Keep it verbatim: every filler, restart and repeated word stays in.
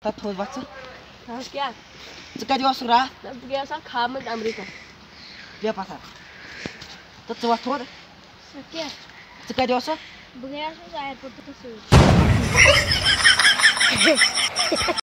थोद वत्स हाँ क्या च कति ओस रा तब गया सा खामद अमेरिका बे पथा तो च वत थोद क्या च कति ओस बगैर से एयरपोर्ट तो